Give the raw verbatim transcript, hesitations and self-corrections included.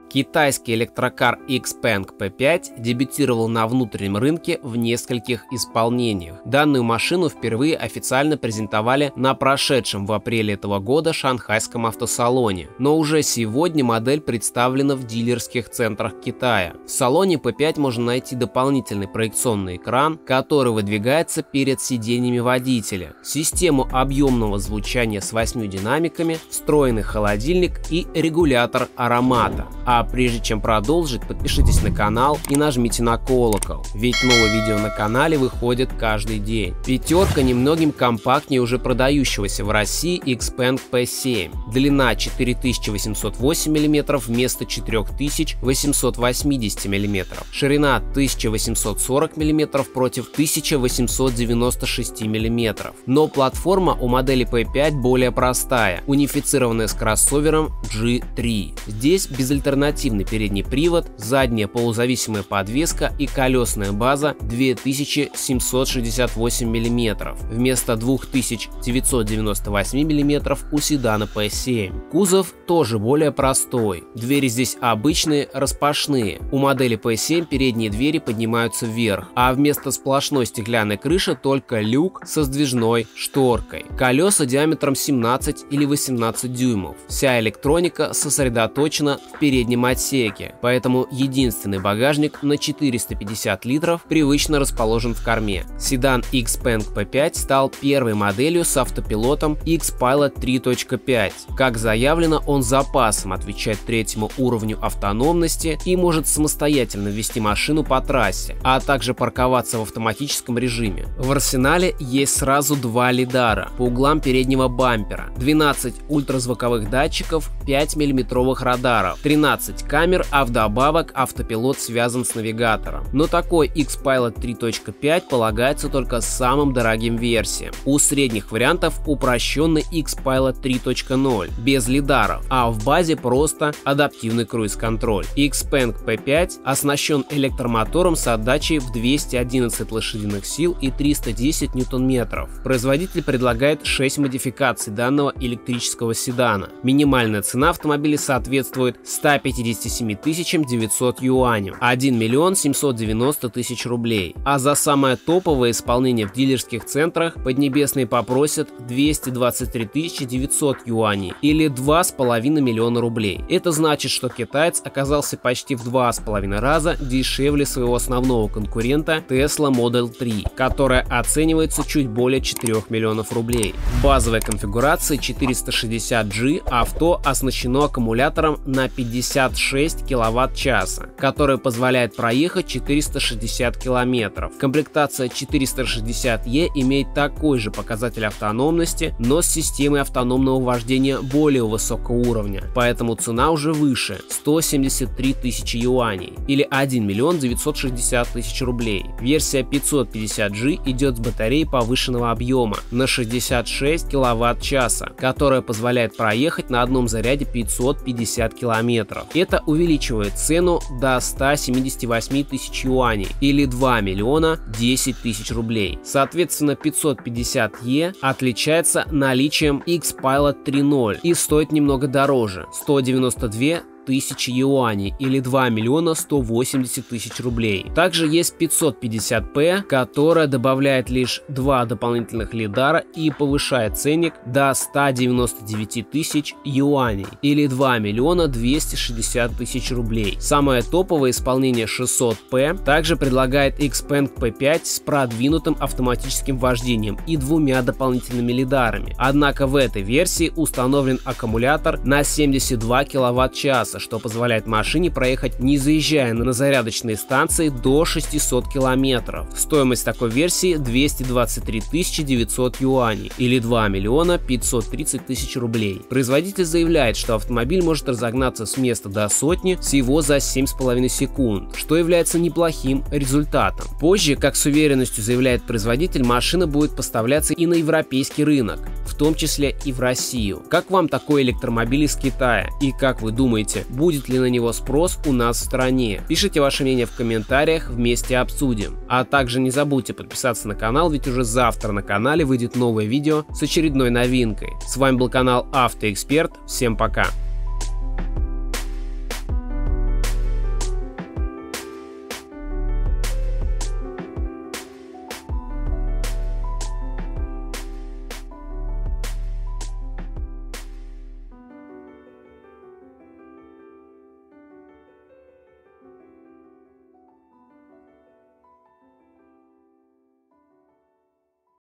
Китайский электрокар Xpeng пи пять дебютировал на внутреннем рынке в нескольких исполнениях. Данную машину впервые официально презентовали на прошедшем в апреле этого года шанхайском автосалоне, но уже сегодня модель представлена в дилерских центрах Китая. В салоне пи пять можно найти дополнительный проекционный экран, который выдвигается перед сиденьями водителя, систему объемного звучания с восьмью динамиками, встроенный холодильник и регулятор аромата. А прежде чем продолжить, подпишитесь на канал и нажмите на колокол, ведь новые видео на канале выходят каждый день. Пятерка немногим компактнее уже продающегося в России Xpeng пи семь. Длина четыре тысячи восемьсот восемь миллиметров вместо четырёх тысяч восьмисот восьмидесяти миллиметров. Ширина тысяча восемьсот сорок миллиметров против тысячи восемьсот девяноста шести миллиметров. Но платформа у модели пи пять более простая, унифицированная с кроссовером джи три. Здесь безальтернативный передний привод, задняя полузависимая подвеска и колесная база две тысячи семьсот шестьдесят восемь миллиметров вместо двух тысяч девятисот девяноста восьми миллиметров у седана пи семь. Кузов тоже более простой. Двери здесь обычные, распашные. У модели пи семь передние двери поднимаются вверх, а вместо сплошной стеклянной крыши только люк со сдвижной шторкой. Колеса диаметром семнадцать или восемнадцать дюймов. Вся электроника сосредоточена в переднем отсеке, поэтому единственный багажник на четыреста пятьдесят литров привычно расположен в корме. Седан Xpeng пи пять стал первой моделью с автопилотом X-Pilot три точка пять. Как заявлено, он с запасом отвечает третьему уровню автономности и может самостоятельно вести машину по трассе, а также парковаться в автоматическом режиме. В арсенале есть сразу два лидара по углам переднего бампера, двенадцать ультразвуковых датчиков, пять миллиметровых радаров, тринадцать камер, а вдобавок автопилот связан с навигатором. Но такой X-Pilot три точка пять полагается только самым дорогим версиям. У средних вариантов упрощенный X-Pilot три точка ноль без лидаров, а в базе просто адаптивный круиз-контроль. Xpeng пи пять оснащен электромотором с отдачей в двести одиннадцать лошадиных сил и триста десять ньютон-метров. Производитель предлагает шесть модификаций данного электрического седана. Минимальная цена автомобиля соответствует ста пятидесяти семи тысячам девятисот юаням, один миллион семьсот девяносто тысяч рублей. А за самое топовое исполнение в дилерских центрах Поднебесные попросят двести двадцать три тысячи девятьсот юаней или два с половиной миллиона рублей. Это значит, что китаец оказался почти в два с половиной раза дешевле своего основного конкурента Tesla Model три, которая оценивается чуть более четырёх миллионов рублей. В базовой конфигурации четыреста шестьдесят джи авто оснащено аккумулятором на пятьдесят шесть киловатт-часа, который позволяет проехать четыреста шестьдесят километров. Комплектация четыреста шестьдесят и имеет такой же показатель автономности, но с системой автономного вождения более высокого уровня, поэтому цена уже выше – сто семьдесят три тысячи юаней или один миллион девятьсот шестьдесят тысяч рублей. Версия пятьсот пятьдесят джи идет с батареей повышенного объема на шестьдесят шесть киловатт-часа, которая позволяет проехать на одном заряде пятьсот пятьдесят километров. Это увеличивает цену до ста семидесяти восьми тысяч юаней или два миллиона десять тысяч рублей. Соответственно, пятьсот пятьдесят и отличается наличием X-Pilot три ноль и стоит немного дороже – сто девяносто две тысячи юаней или два миллиона сто восемьдесят тысяч рублей. Также есть пятьсот пятьдесят пи, которая добавляет лишь два дополнительных лидара и повышает ценник до ста девяноста девяти тысяч юаней или два миллиона двести шестьдесят тысяч рублей. Самое топовое исполнение шестьсот пи также предлагает Xpeng пи пять с продвинутым автоматическим вождением и двумя дополнительными лидарами. Однако в этой версии установлен аккумулятор на семьдесят два киловатт-часа, что позволяет машине проехать, не заезжая на зарядочные станции, до шестисот километров. Стоимость такой версии двести двадцать три тысячи девятьсот юаней или два миллиона пятьсот тридцать тысяч рублей. Производитель заявляет, что автомобиль может разогнаться с места до сотни всего за семь с половиной секунд, что является неплохим результатом. Позже, как с уверенностью заявляет производитель, машина будет поставляться и на европейский рынок, в том числе и в Россию. Как вам такой электромобиль из Китая? И как вы думаете, будет ли на него спрос у нас в стране? Пишите ваше мнение в комментариях, вместе обсудим. А также не забудьте подписаться на канал, ведь уже завтра на канале выйдет новое видео с очередной новинкой. С вами был канал Автоэксперт, всем пока!